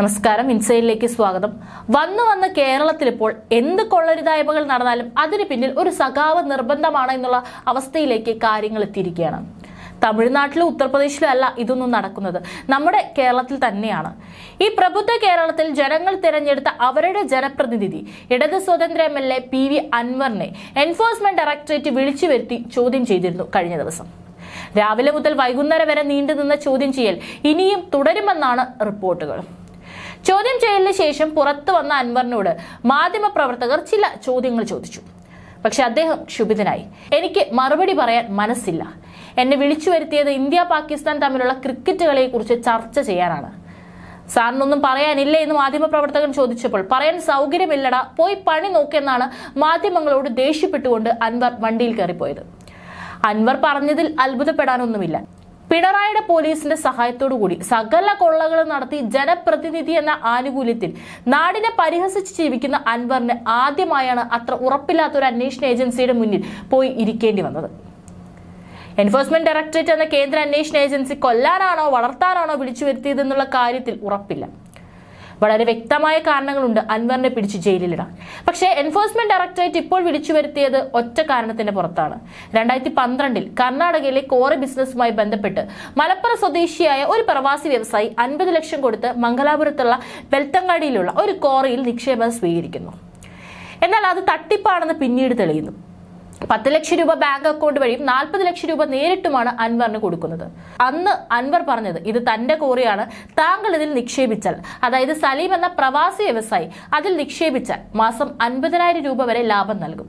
നമസ്കാരം, ഇൻസൈഡിലേക്ക് സ്വാഗതം. വന്ന് കേരളത്തിൽ ഇപ്പോൾ എന്ത് കൊള്ളരുതായ്മകൾ നടന്നാലും അതിന് പിന്നിൽ ഒരു സഖാവ് നിർബന്ധമാണ് എന്നുള്ള അവസ്ഥയിലേക്ക് കാര്യങ്ങൾ എത്തിയിരിക്കുകയാണ്. തമിഴ്നാട്ടിലും ഉത്തർപ്രദേശിലും അല്ല ഇതൊന്നും നടക്കുന്നത്, നമ്മുടെ കേരളത്തിൽ തന്നെയാണ്. ഈ പ്രബുദ്ധ കേരളത്തിൽ ജനങ്ങൾ തിരഞ്ഞെടുത്ത അവരുടെ ജനപ്രതിനിധി ഇടത് സ്വതന്ത്ര MLA PV അൻവറിനെ എൻഫോഴ്സ്മെന്റ് ഡയറക്ടറേറ്റ് വിളിച്ചു വരുത്തി ചോദ്യം ചെയ്തിരുന്നു കഴിഞ്ഞ ദിവസം. രാവിലെ മുതൽ വൈകുന്നേരം വരെ നീണ്ടുനിന്ന ചോദ്യം ചെയ്യൽ ഇനിയും തുടരുമെന്നാണ് റിപ്പോർട്ടുകൾ. ചോദ്യം ചെയ്യലിന് ശേഷം പുറത്തു വന്ന അൻവറിനോട് മാധ്യമപ്രവർത്തകർ ചില ചോദ്യങ്ങൾ ചോദിച്ചു. പക്ഷെ അദ്ദേഹം ക്ഷുഭിതനായി. എനിക്ക് മറുപടി പറയാൻ മനസ്സില്ല. എന്നെ വിളിച്ചു വരുത്തിയത് ഇന്ത്യ പാകിസ്ഥാൻ തമ്മിലുള്ള ക്രിക്കറ്റ് കളിയെ കുറിച്ച് ചർച്ച ചെയ്യാനാണ്. സാറിനൊന്നും പറയാനില്ലേ എന്ന് മാധ്യമപ്രവർത്തകൻ ചോദിച്ചപ്പോൾ പറയാൻ സൗകര്യമില്ലടാ, പോയി പണി നോക്കിയെന്നാണ് മാധ്യമങ്ങളോട് ദേഷ്യപ്പെട്ടുകൊണ്ട് അൻവർ വണ്ടിയിൽ കയറിപ്പോയത്. അൻവർ പറഞ്ഞതിൽ അത്ഭുതപ്പെടാനൊന്നുമില്ല. പിണറായിയുടെ പോലീസിന്റെ സഹായത്തോടു കൂടി സകല കൊള്ളകളും നടത്തി ജനപ്രതിനിധി എന്ന ആനുകൂല്യത്തിൽ നാടിനെ പരിഹസിച്ച് ജീവിക്കുന്ന അൻവറിന് ആദ്യമായാണ് അത്ര ഉറപ്പില്ലാത്ത ഒരു അന്വേഷണ ഏജൻസിയുടെ മുന്നിൽ പോയി ഇരിക്കേണ്ടി വന്നത്. എൻഫോഴ്സ്മെന്റ് ഡയറക്ടറേറ്റ് എന്ന കേന്ദ്ര അന്വേഷണ ഏജൻസി കൊല്ലാനാണോ വളർത്താനാണോ വിളിച്ചു വരുത്തിയതെന്നുള്ള കാര്യത്തിൽ ഉറപ്പില്ല. വളരെ വ്യക്തമായ കാരണങ്ങളുണ്ട് അൻവറിനെ പിടിച്ച് ജയിലിലിടാൻ. പക്ഷേ എൻഫോഴ്സ്മെന്റ് ഡയറക്ടറേറ്റ് ഇപ്പോൾ വിളിച്ചു വരുത്തിയത് ഒറ്റ കാരണത്തിന്റെ പുറത്താണ്. 2012 കർണാടകയിലെ കോറി ബിസിനസ്സുമായി ബന്ധപ്പെട്ട് മലപ്പുറം സ്വദേശിയായ ഒരു പ്രവാസി വ്യവസായി 50 ലക്ഷം കൊടുത്ത് മംഗലാപുരത്തുള്ള വെൽത്തങ്ങാടിയിലുള്ള ഒരു കോറിയിൽ നിക്ഷേപം സ്വീകരിക്കുന്നു. എന്നാൽ അത് തട്ടിപ്പാണെന്ന് പിന്നീട് തെളിയുന്നു. 10 ലക്ഷം രൂപ ബാങ്ക് അക്കൗണ്ട് വഴിയും 40 ലക്ഷം രൂപ നേരിട്ടുമാണ് അൻവറിന് കൊടുക്കുന്നത്. അന്ന് അൻവർ പറഞ്ഞത് ഇത് തന്റെ കോറിയാണ്, താങ്കൾ ഇതിൽ നിക്ഷേപിച്ചാൽ, അതായത് സലീം എന്ന പ്രവാസി വ്യവസായി അതിൽ നിക്ഷേപിച്ചാൽ മാസം 50,000 രൂപ വരെ ലാഭം നൽകും.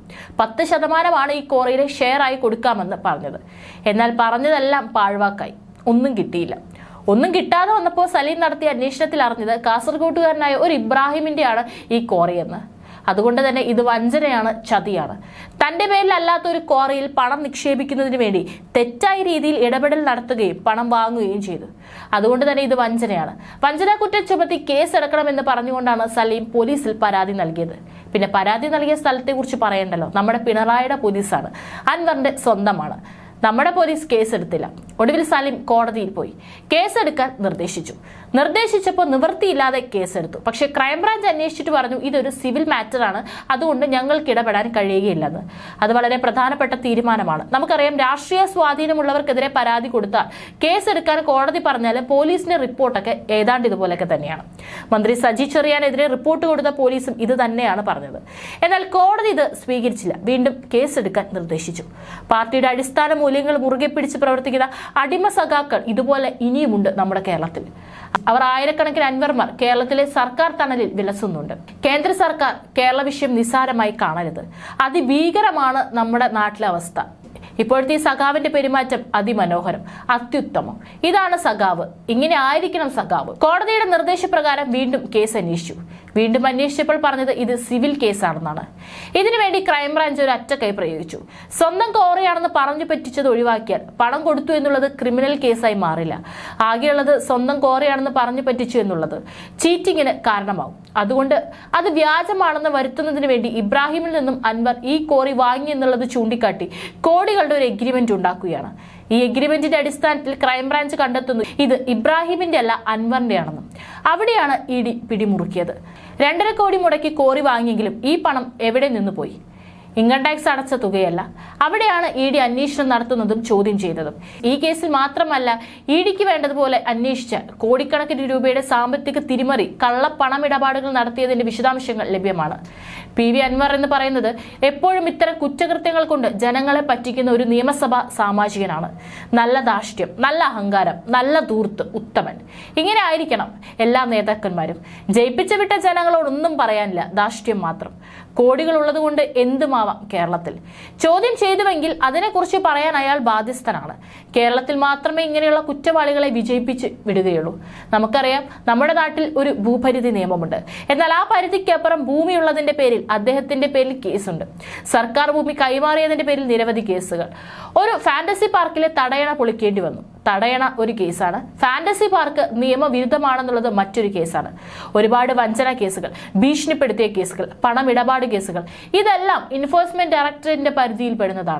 10% ഈ കോറിയിലെ ഷെയർ ആയി കൊടുക്കാമെന്ന് പറഞ്ഞത്. എന്നാൽ പറഞ്ഞതെല്ലാം പാഴ്വാക്കായി. ഒന്നും കിട്ടിയില്ല. ഒന്നും കിട്ടാതെ വന്നപ്പോൾ സലീം നടത്തിയ അന്വേഷണത്തിൽ അറിഞ്ഞത് കാസർഗോട്ടുകാരനായ ഒരു ഇബ്രാഹിമിന്റെയാണ് ഈ കോറിയെന്ന്. അതുകൊണ്ട് തന്നെ ഇത് വഞ്ചനയാണ്, ചതിയാണ്. തന്റെ പേരിലല്ലാത്ത ഒരു ക്വാറിയിൽ പണം നിക്ഷേപിക്കുന്നതിന് വേണ്ടി തെറ്റായ രീതിയിൽ ഇടപെടൽ നടത്തുകയും പണം വാങ്ങുകയും ചെയ്തു. അതുകൊണ്ട് തന്നെ ഇത് വഞ്ചനയാണ്. വഞ്ചനാ കുറ്റം ചുമത്തി കേസെടുക്കണമെന്ന് പറഞ്ഞുകൊണ്ടാണ് സലീം പോലീസിൽ പരാതി നൽകിയത്. പിന്നെ പരാതി നൽകിയ സ്ഥലത്തെ കുറിച്ച് പറയണ്ടല്ലോ, നമ്മുടെ പിണറായിയുടെ പോലീസാണ്, അൻവറിന്റെ സ്വന്തമാണ്. നമ്മുടെ പോലീസ് കേസെടുത്തില്ല. ഒടുവിൽ സലീം കോടതിയിൽ പോയി കേസെടുക്കാൻ നിർദ്ദേശിച്ചപ്പോൾ നിവൃത്തിയില്ലാതെ കേസെടുത്തു. പക്ഷെ ക്രൈംബ്രാഞ്ച് അന്വേഷിച്ചിട്ട് പറഞ്ഞു ഇതൊരു സിവിൽ മാറ്ററാണ്, അതുകൊണ്ട് ഞങ്ങൾക്ക് ഇടപെടാൻ കഴിയുകയില്ലെന്ന്. അത് വളരെ പ്രധാനപ്പെട്ട തീരുമാനമാണ്. നമുക്കറിയാം, രാഷ്ട്രീയ സ്വാധീനമുള്ളവർക്കെതിരെ പരാതി കൊടുത്താൽ കേസെടുക്കാൻ കോടതി പറഞ്ഞാലും പോലീസിന്റെ റിപ്പോർട്ടൊക്കെ ഏതാണ്ട് ഇതുപോലൊക്കെ തന്നെയാണ്. മന്ത്രി സജി ചെറിയാനെതിരെ റിപ്പോർട്ട് കൊടുത്ത പോലീസും ഇത് തന്നെയാണ് പറഞ്ഞത്. എന്നാൽ കോടതി ഇത് സ്വീകരിച്ചില്ല. വീണ്ടും കേസെടുക്കാൻ നിർദ്ദേശിച്ചു. പാർട്ടിയുടെ അടിസ്ഥാന മൂല്യങ്ങൾ മുറുകെ പിടിച്ച് പ്രവർത്തിക്കുന്ന അടിമ സഖാക്കൾ ഇതുപോലെ ഇനിയുമുണ്ട് നമ്മുടെ കേരളത്തിൽ. അവർ ആയിരക്കണക്കിന് അൻവർമാർ കേരളത്തിലെ സർക്കാർ തണലിൽ വിലസുന്നുണ്ട്. കേന്ദ്ര സർക്കാർ കേരള വിഷയം നിസ്സാരമായി കാണരുത്. അതിഭീകരമാണ് നമ്മുടെ നാട്ടിലെ അവസ്ഥ. ഇപ്പോഴത്തെ ഈ സഖാവിന്റെ പെരുമാറ്റം അതിമനോഹരം, അത്യുത്തമം. ഇതാണ് സഖാവ്, ഇങ്ങനെ ആയിരിക്കണം സഖാവ്. കോടതിയുടെ നിർദ്ദേശപ്രകാരം വീണ്ടും കേസ് അന്വേഷിച്ചു. വീണ്ടും അന്വേഷിച്ചപ്പോൾ പറഞ്ഞത് ഇത് സിവിൽ കേസാണെന്നാണ്. ഇതിനുവേണ്ടി ക്രൈംബ്രാഞ്ച് ഒരു അറ്റക്കൈ പ്രയോഗിച്ചു. സ്വന്തം കോറിയാണെന്ന് പറഞ്ഞു പറ്റിച്ചത് ഒഴിവാക്കിയാൽ പണം കൊടുത്തു എന്നുള്ളത് ക്രിമിനൽ കേസായി മാറില്ല. ആകെയുള്ളത് സ്വന്തം കോറിയാണെന്ന് പറഞ്ഞു പറ്റിച്ചു എന്നുള്ളത് ചീറ്റിങ്ങിന് കാരണമാവും. അതുകൊണ്ട് അത് വ്യാജമാണെന്ന് വരുത്തുന്നതിന് വേണ്ടി ഇബ്രാഹിമിൽ നിന്നും അൻവർ ഈ കോറി വാങ്ങി എന്നുള്ളത് ചൂണ്ടിക്കാട്ടി കോടികളുടെ ഒരു എഗ്രിമെന്റ് ഉണ്ടാക്കുകയാണ്. ഈ എഗ്രിമെന്റിന്റെ അടിസ്ഥാനത്തിൽ ക്രൈംബ്രാഞ്ച് കണ്ടെത്തുന്നു ഇത് ഇബ്രാഹിമിന്റെ അല്ല അൻവറിന്റെ ആണെന്നും. അവിടെയാണ് ED പിടിമുറുക്കിയത്. 2.5 കോടി മുടക്കി കോറി വാങ്ങിയെങ്കിലും ഈ പണം എവിടെ നിന്ന് പോയി? ഇൻകം ടാക്സ് അടച്ച തുകയല്ല. അവിടെയാണ് ED അന്വേഷണം നടത്തുന്നതും ചോദ്യം ചെയ്തതും. ഈ കേസിൽ മാത്രമല്ല, EDക്ക് വേണ്ടതുപോലെ അന്വേഷിച്ച കോടിക്കണക്കിന് രൂപയുടെ സാമ്പത്തിക തിരിമറി, കള്ളപ്പണമിടപാടുകൾ നടത്തിയതിന്റെ വിശദാംശങ്ങൾ ലഭ്യമാണ്. PV അൻവർ എന്ന് പറയുന്നത് എപ്പോഴും ഇത്തരം കുറ്റകൃത്യങ്ങൾ കൊണ്ട് ജനങ്ങളെ പറ്റിക്കുന്ന ഒരു നിയമസഭാ സാമാജികനാണ്. നല്ല ധാർഷ്ട്യം, നല്ല അഹങ്കാരം, നല്ല ധൂർത്ത്, ഉത്തമൻ. ഇങ്ങനെ ആയിരിക്കണം എല്ലാ നേതാക്കന്മാരും. ജയിപ്പിച്ചു വിട്ട ജനങ്ങളോടൊന്നും പറയാനില്ല, ധാർഷ്ട്യം മാത്രം. കോടികൾ ഉള്ളതുകൊണ്ട് എന്തുമാവാം കേരളത്തിൽ. ചോദ്യം ചെയ്തുവെങ്കിൽ അതിനെക്കുറിച്ച് പറയാൻ അയാൾ ബാധ്യസ്ഥനാണ്. കേരളത്തിൽ മാത്രമേ ഇങ്ങനെയുള്ള കുറ്റവാളികളെ വിജയിപ്പിച്ച് വിടുകയുള്ളൂ. നമുക്കറിയാം, നമ്മുടെ നാട്ടിൽ ഒരു ഭൂപരിധി നിയമമുണ്ട്. എന്നാൽ ആ പരിധിക്കപ്പുറം ഭൂമിയുള്ളതിന്റെ പേരിൽ അദ്ദേഹത്തിന്റെ പേരിൽ കേസുണ്ട്. സർക്കാർ ഭൂമി കൈമാറിയതിന്റെ പേരിൽ നിരവധി കേസുകൾ. ഒരു ഫാന്റസി പാർക്കിലെ തടയണ പൊളിക്കേണ്ടി വന്നു. തടയണ ഒരു കേസാണ്, ഫാന്റസി പാർക്ക് നിയമവിരുദ്ധമാണെന്നുള്ളത് മറ്റൊരു കേസാണ്. ഒരുപാട് വഞ്ചന കേസുകൾ, ഭീഷണിപ്പെടുത്തിയ കേസുകൾ, പണമിടപാട് കേസുകൾ, ഇതെല്ലാം എൻഫോഴ്സ്മെന്റ് ഡയറക്ടറേറ്റിന്റെ പരിധിയിൽ പെടുന്നതാണ്.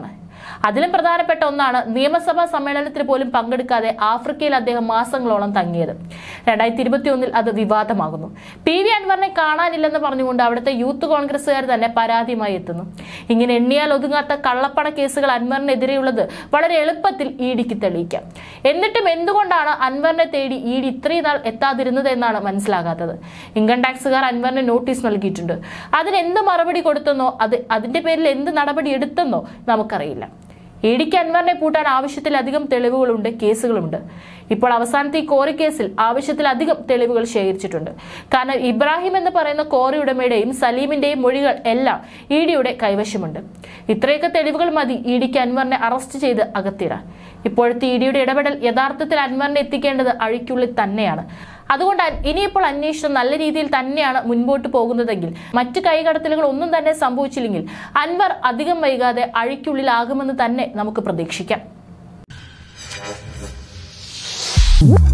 അതിലും പ്രധാനപ്പെട്ട ഒന്നാണ് നിയമസഭാ സമ്മേളനത്തിൽ പോലും പങ്കെടുക്കാതെ ആഫ്രിക്കയിൽ അദ്ദേഹം മാസങ്ങളോളം തങ്ങിയത്. 2021 അത് വിവാദമാകുന്നു. PV അൻവറിനെ കാണാനില്ലെന്ന് പറഞ്ഞുകൊണ്ട് അവിടുത്തെ യൂത്ത് കോൺഗ്രസുകാർ തന്നെ പരാതിയുമായി എത്തുന്നു. ഇങ്ങനെ എണ്ണിയാൽ ഒതുങ്ങാത്ത കള്ളപ്പണ കേസുകൾ അൻവറിനെതിരെയുള്ളത് വളരെ എളുപ്പത്തിൽ ഇഡിക്ക് തെളിയിക്കാം. എന്നിട്ടും എന്തുകൊണ്ടാണ് അൻവറിനെ തേടി ഇഡി ഇത്രയും നാൾ എത്താതിരുന്നത് എന്നാണ് മനസ്സിലാകാത്തത്. ഇൻകം ടാക്സുകാർ അൻവറിന് നോട്ടീസ് നൽകിയിട്ടുണ്ട്. അതിന് എന്ത് മറുപടി കൊടുത്തെന്നോ അതിന്റെ പേരിൽ എന്ത് നടപടി എടുത്തെന്നോ നമുക്കറിയില്ല. ഇഡിക്ക് അൻവറിനെ പൂട്ടാൻ ആവശ്യത്തിലധികം തെളിവുകളുണ്ട്, കേസുകളുണ്ട്. ഇപ്പോൾ അവസാനത്തെ ഈ കോറി കേസിൽ ആവശ്യത്തിലധികം തെളിവുകൾ ശേഖരിച്ചിട്ടുണ്ട്. കാരണം ഇബ്രാഹിം എന്ന് പറയുന്ന കോറി ഉടമയുടെയും സലീമിന്റെയും മൊഴികൾ എല്ലാം ഇഡിയുടെ കൈവശമുണ്ട്. ഇത്രയൊക്കെ തെളിവുകൾ മതി ഇഡിക്ക് അൻവറിനെ അറസ്റ്റ് ചെയ്ത് അകത്തിടാൻ. ഇപ്പോഴത്തെ ഇഡിയുടെ ഇടപെടൽ യഥാർത്ഥത്തിൽ അൻവറിനെ എത്തിക്കേണ്ടത് അഴിക്കുള്ളിൽ തന്നെയാണ്. അതുകൊണ്ട് ഇനിയിപ്പോൾ അന്വേഷണം നല്ല രീതിയിൽ തന്നെയാണ് മുൻപോട്ട് പോകുന്നതെങ്കിൽ, മറ്റ് കൈകടത്തലുകൾ ഒന്നും തന്നെ സംഭവിച്ചില്ലെങ്കിൽ അൻവർ അധികം വൈകാതെ അഴിക്കുള്ളിലാകുമെന്ന് തന്നെ നമുക്ക് പ്രതീക്ഷിക്കാം.